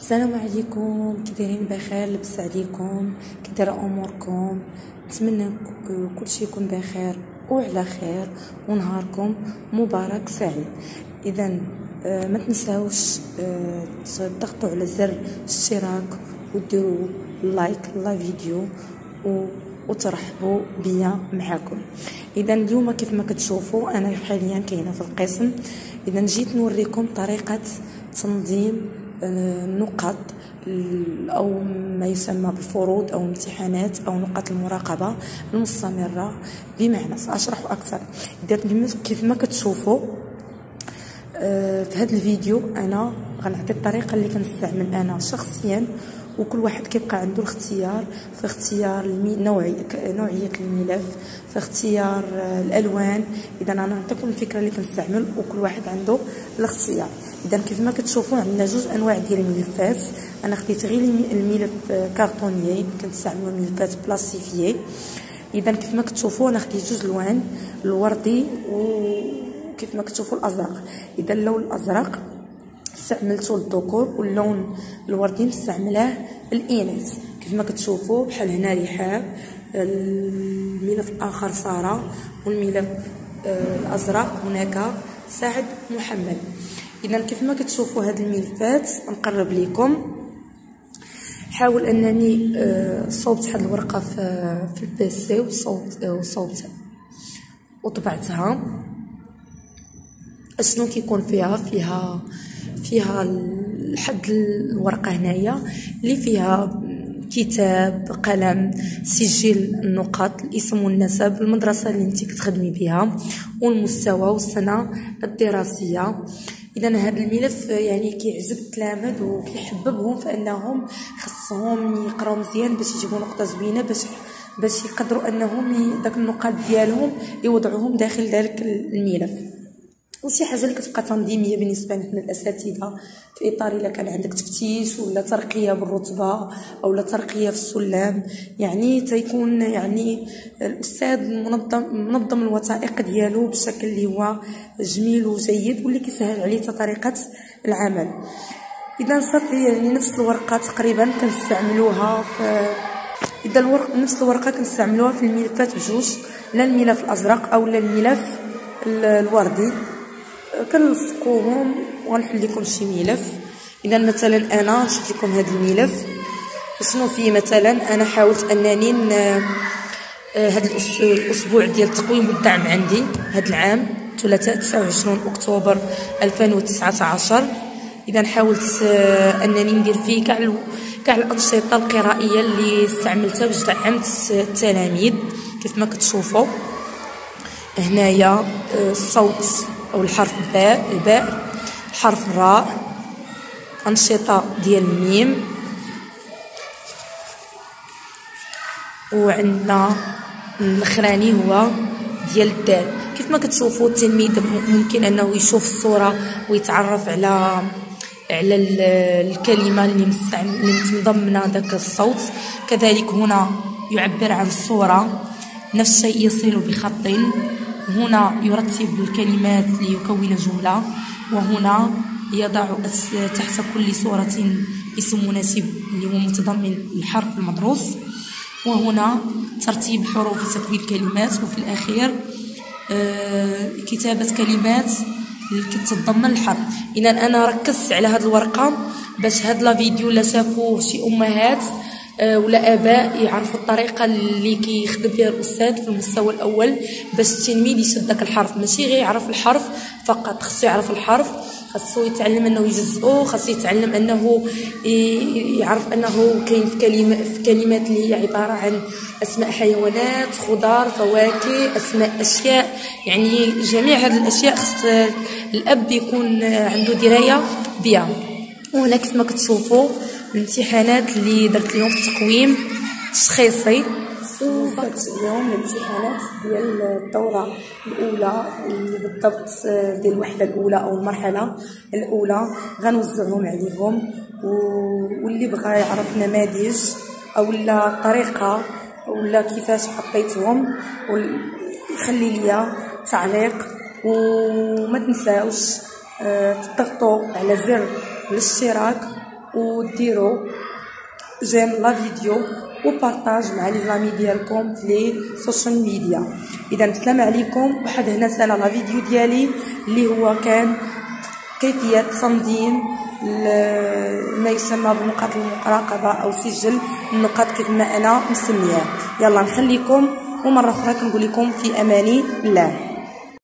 السلام عليكم، كي دايرين؟ بخير؟ لبس عليكم؟ كي دايره اموركم؟ نتمنى كل شيء يكون بخير وعلى خير ونهاركم مبارك سعيد. اذا ما تنساوش تضغطوا على زر الاشتراك وديروا لايك فيديو وترحبوا بيا معكم. اذا اليوم كيف ما كتشوفوا انا حاليا كاينه في القسم. اذا جيت نوريكم طريقه تنظيم النقاط او ما يسمى بالفروض او الامتحانات او نقاط المراقبه المستمره. بمعنى ساشرح اكثر. كيف ما كتشوفوا في هذا الفيديو انا غنعطي الطريقه اللي كنستعمل انا شخصيا، وكل واحد كيبقى عنده الاختيار في اختيار نوعيه الملف، في اختيار الالوان. اذا انا نعطيكم الفكره اللي كنستعمل وكل واحد عنده الاختيار. اذا كيف ما كتشوفوا عندنا جوج انواع ديال الملفات. انا خديت غير الملف كارطونيي، كنستعملوا الملفات بلاستيكيه. اذا كيف ما كتشوفوا انا خديت جوج الوان، الوردي وكيف ما كتشوفوا الازرق. اذا اللون الازرق استعملته للذكور واللون الوردي نستعمله للاناث. كيف ما كتشوفوا بحال هنا رحاب، الملف الاخر ساره، والملف الازرق هناك سعد محمد. اذا كيف ما كتشوفوا هاد الملفات نقرب لكم. حاول انني صوبت هاد الورقه في البيسي وصوبت وطبعتها. اشنو كيكون فيها لحد الورقه هنايا اللي فيها كتاب، قلم، سجل النقاط، الاسم والنسب، المدرسه اللي انت كتخدمي بها، والمستوى والسنه الدراسيه. اذا هذا الملف يعني كيعجب التلاميذ وكيحببهم في انهم خصهم يقراو مزيان باش يجيبوا نقطه زوينه، باش يقدروا انهم داك النقاط ديالهم يوضعوهم داخل ذلك الملف. وشي حاجه اللي كتبقى تنظيميه بالنسبه لنا الاساتذه في اطار الا كان عندك تفتيش ولا ترقيه بالرتبه او لا ترقيه في السلم، يعني تيكون يعني الاستاذ منظم الوثائق ديالو بشكل اللي هو جميل وجيد واللي كيسهل عليه طريقه العمل. اذا صافي يعني نفس الورقه تقريبا كنستعملوها نفس الورقه كنستعملوها في الملفات بجوج، لا الملف الازرق او لا الملف الوردي. كنلصقوهم وغنحل لكم شي ملف. اذا مثلا انا شفت لكم هذا الملف شنو فيه. مثلا انا حاولت انني هذا الاسبوع ديال التقويم والدعم عندي هذا العام ثلاثاء 29 اكتوبر 2019. اذا حاولت انني ندير فيه كاع الانشطه القرائيه اللي استعملتها باش دعمت التلاميذ. كيف ما كتشوفوا هنايا الصوت او الحرف الباء، الحرف الراء، أنشطة ديال الميم، وعندنا الاخراني هو ديال الدال. كيف ما كتشوفوا التلميذ ممكن انه يشوف الصوره ويتعرف على الكلمه اللي متضمنه داك الصوت. كذلك هنا يعبر عن الصوره، نفس الشيء يصل بخط. هنا يرتب الكلمات ليكون جملة، وهنا يضع تحت كل صورة اسم مناسب اللي هو متضمن الحرف المدروس، وهنا ترتيب حروف تكوين الكلمات، وفي الأخير كتابة كلمات اللي كتتضمن الحرف. إذا أنا ركزت على هذه الورقة باش هذا الفيديو لا شافوه شي أمهات ولا اباء يعرفوا الطريقه اللي كيخدم بها الاستاذ في المستوى الاول باش التلميذ يشد داك الحرف، ماشي غير يعرف الحرف فقط. خصو يعرف الحرف، خصو يتعلم انه يجزئو، خصو يتعلم انه يعرف انه كاين في كلمات اللي هي عباره عن اسماء حيوانات، خضار، فواكه، اسماء اشياء. يعني جميع هذه الاشياء خص الاب يكون عنده درايه بها. وهنا كيف ما كتشوفوا الامتحانات اللي درت لهم في التقويم التشخيصي. وصلت اليوم الامتحانات ديال الدوره الاولى اللي بالضبط ديال الوحده الاولى او المرحله الاولى غنوزعهم عليهم. واللي بغى يعرف نماذج او لا طريقه او لا كيفاش حطيتهم يخلي ليا تعليق. وما تنساوش تضغطوا على زر الاشتراك وديروا جيم لا فيديو وبارطاج مع لي زامي ديالكم في لي سوشيال ميديا. اذا السلام عليكم. واحد هنا سال لا فيديو ديالي اللي هو كان كيفيه تنظيم ما يسمى بنقاط المراقبه او سجل النقاط كيف ما انا مسمياه. يلا نخليكم ومره اخرى كنقول لكم في امان الله.